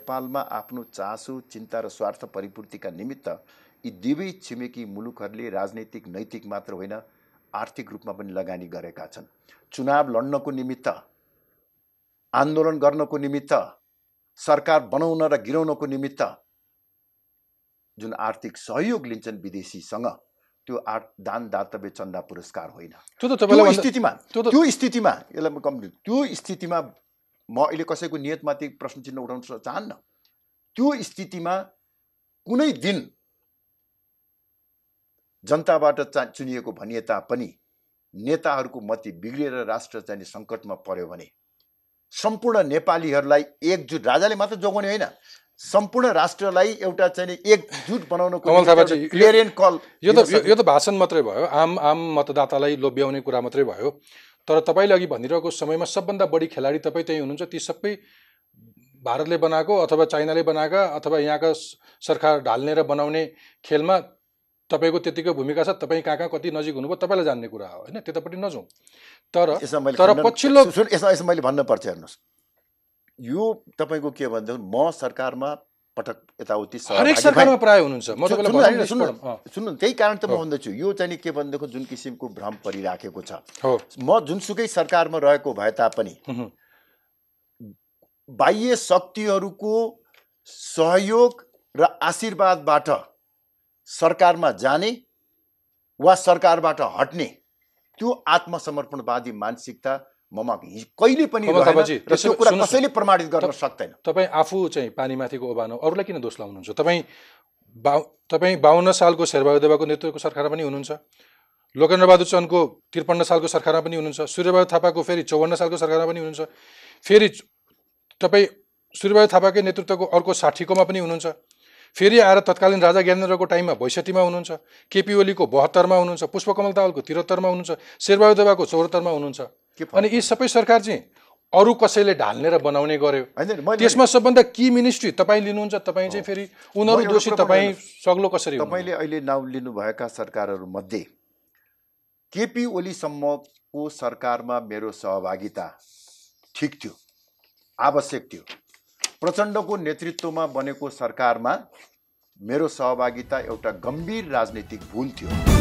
नेपालमा आफ्नो चासो चिन्ता र स्वार्थ परिपूर्तिका निमित्त यी दुवै छिमेकी मुलुकहरूले राजनैतिक नैतिक मात्र होइन आर्थिक रूपमा पनि लगानी गरेका छन्। चुनाव लड्नको निमित्त, आन्दोलन गर्नको निमित्त, सरकार बनाउन र गिराउनको निमित्त जुन आर्थिक सहयोग लिन्छन् विदेशीसँग, त्यो दान दातव्य चन्दा पुरस्कार होइन। त्यो स्थितिमा यसलाई त्यो स्थितिमा म अहिले कसैको नियतमाथि प्रश्न चिन्ह उठाउन चाहन्न। त्यो स्थितिमा कुनै दिन जनताबाट चुनिएको भनिए तापनि नेताहरूको मति बिग्रिएर राष्ट्र चाहिँ सङ्कटमा पर्यो भने सम्पूर्ण नेपालीहरूलाई एकजुट, राजाले मात्र जोगाउने होइन, सम्पूर्ण राष्ट्रलाई एउटा चाहिँ एकजुट बनाउनको कमल थापाजी क्लियरेन्ट कल। यो त भाषण मात्रै भयो, आम मतदातालाई लोभ्याउने कुरा मात्रै भयो। तर तपाईँले अघि भनिरहेको समयमा सबभन्दा बढी खेलाडी तपाईँ त्यही हुनुहुन्छ। ती सबै भारतले बनाएको अथवा चाइनाले बनाएका अथवा यहाँका सरकार ढाल्ने र बनाउने खेलमा तपाईँको त्यतिकै भूमिका छ। तपाईँ कहाँ कति नजिक हुनुभयो तपाईँलाई जान्ने कुरा हो होइन, त्यतापट्टि नजाउँ। तर पछिल्लो यसमा मैले भन्नुपर्छ, हेर्नुहोस्, यो तपाईँको के भन्दा म सरकारमा पटक यताउति हरेक सरकारमा प्राय हुनुहुन्छ। म तपाईँलाई सुन्नु, त्यही कारण त म भन्दैछु, यो चाहिँ के भनेदेखि जुन किसिमको भ्रम परिराखेको छ। म जुनसुकै सरकारमा रहेको भए तापनि बाह्य शक्तिहरूको सहयोग र आशीर्वादबाट सरकारमा जाने वा सरकारबाट हट्ने त्यो आत्मसमर्पणवादी मानसिकता ममा कहिले पनि रहेन र त्यो कुरा कसैले प्रमाणित गर्न सक्दैन। तपाईँ आफू चाहिँ पानीमाथिको ओबानो, अरूलाई किन दोष लाउनुहुन्छ? तपाईँ 52 सालको शेरबहादुर देउवाको नेतृत्वको सरकारमा पनि हुनुहुन्छ, लोकेन्द्रबहादुर चन्दको 53 सालको सरकारमा पनि हुनुहुन्छ, सूर्यबहादुर थापाको फेरि 54 सालको सरकारमा पनि हुनुहुन्छ, फेरि तपाईँ सूर्यबहादुर थापाकै नेतृत्वको अर्को 60कोमा पनि हुनुहुन्छ, फेरि आएर तत्कालीन राजा ज्ञानेन्द्रको टाइममा 62मा हुनुहुन्छ, केपी ओलीको 72मा हुनुहुन्छ, पुष्पकमल दाहालको 73मा हुनुहुन्छ, शेरबहादुर देउवाको 74मा हुनुहुन्छ। अनि यी सबै सरकार चाहिँ अरू कसैले ढाल्ने र बनाउने गर्यो। त्यसमा सबभन्दा की मिनिस्ट्री तपाईँ लिनुहुन्छ, तपाईँ चाहिँ फेरि उनीहरू दोषी, तपाईँ सग्लो कसरी? तपाईँले अहिले नाउँ लिनुभएका सरकारहरूमध्ये केपी ओलीसम्मको सरकारमा मेरो सहभागिता ठिक थियो, आवश्यक थियो। प्रचण्डको नेतृत्वमा बनेको सरकारमा मेरो सहभागिता एउटा गम्भीर राजनीतिक भूल थियो।